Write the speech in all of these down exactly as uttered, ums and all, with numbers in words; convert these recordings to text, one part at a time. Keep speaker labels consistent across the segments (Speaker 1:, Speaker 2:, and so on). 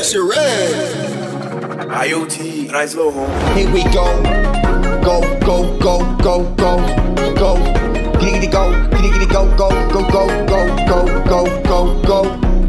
Speaker 1: Sheree.
Speaker 2: I O T, nice little home.
Speaker 3: Here we go. Go, go, go, go, go, go. Giddy giddy go, giddy giddy go, go, go, go, go, go, go, go, go.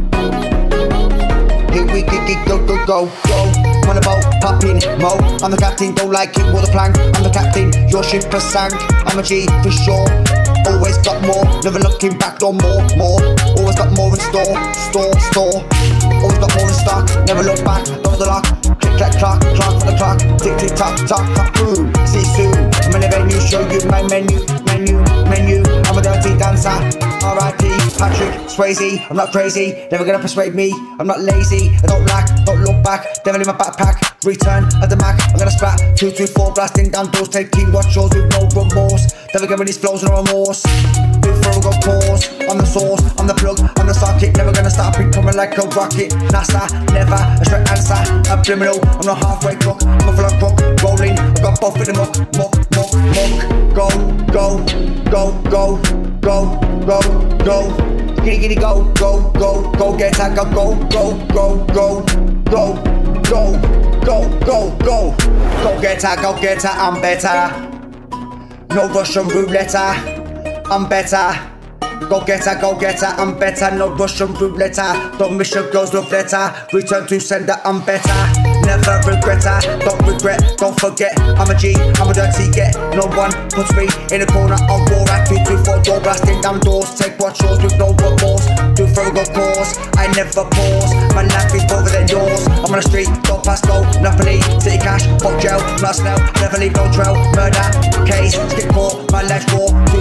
Speaker 3: Here we giddy go, go, go, go. On the boat, popping, mo. I'm the captain, don't like it, water plank. I'm the captain, your ship has sank. I'm a G for sure. Always got more, never looking back, on more, more. Always got more in store, store, store. Always got more in stock, never look back, don't the lock. Click, clack, clock, clock for the clock. Tick, tick, tock, tock, tock, boom. See you soon. I'm in the venue, show you my menu, menu, menu. I'm a dirty dancer. R I P Patrick Swayze. I'm not crazy, never gonna persuade me. I'm not lazy, I don't lack, don't look back. Devil in my backpack, return at the Mac. I'm gonna splat, two, two, four, blasting down doors. Taking watch yours with no remorse. Never get with these flows, no remorse. Do for a good pause. I'm the source, I'm the plug, I'm the socket. Never gonna stop it, coming like a rocket. NASA, never, a straight answer. A criminal, I'm not halfway crook. I'm a full of crook, rolling. I got both in the muck, muck, muck, muck. Go, go, go, go, go, go, go. Giddy giddy go, go, go, go get that, go, go, go, go, go, go, go, go, go, go. Go get that, go get that, I'm better. No Russian roulette, I'm better. Go get her, go get her, I'm better. No Russian roulette, don't miss your girl's love letter. Return to sender, I'm better. Never regret her, don't regret, don't forget. I'm a G, I'm a dirty get. No one puts me in a corner on war. I two, two, four, door blasting down doors. Take what's yours with no remorse. Do for a good cause, I never pause. My life is better than yours. I'm on the street, don't pass go. Napoli, city cash, fuck jail, not smell. Never leave no trail, murder, case, skip court, my life's raw.